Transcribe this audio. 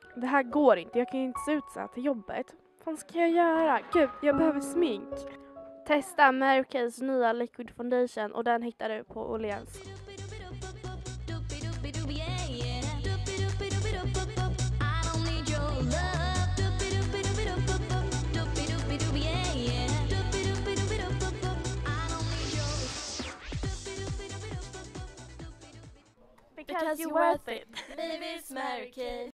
Det här går inte, jag kan inte se ut så här till jobbet. Vad fan ska jag göra? Gud, jag behöver smink. Testa Mary Kays nya Liquid Foundation och den hittar du på Åhléns. Because you're worth it. Live is Mary Kay.